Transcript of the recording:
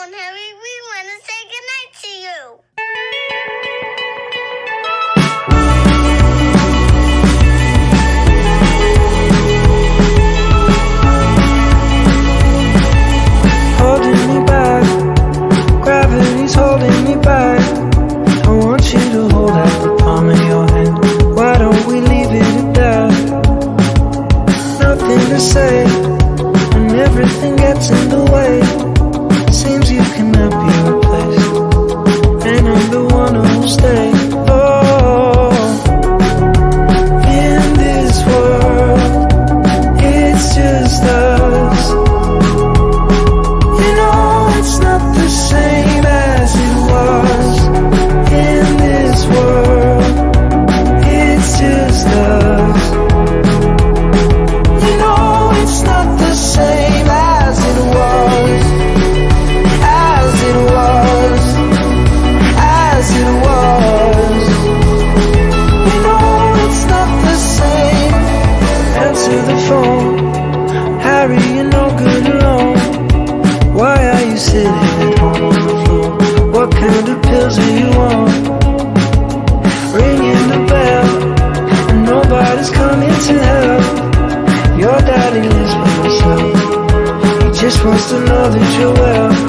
phone, Harry. We want to say goodnight to you. Holding me back, gravity's holding me back. I want you to hold out the palm of your hand. Why don't we leave it at that? Nothing to say, and everything gets in the way. Seems you cannot be replaced, and I'm the one who'll stay. Oh, in this world, it's just us. You know it's not the same as it was. In this world, it's just us. You know it's not the same as it was. As it was. As it was. You know it's not the same. Answer the phone, Harry, you're no good alone. Why are you sitting at home on the floor? What kind of pills are you on? Ringing the bell, and nobody's coming to help. Your daddy lives by himself. He just wants to know that you're well.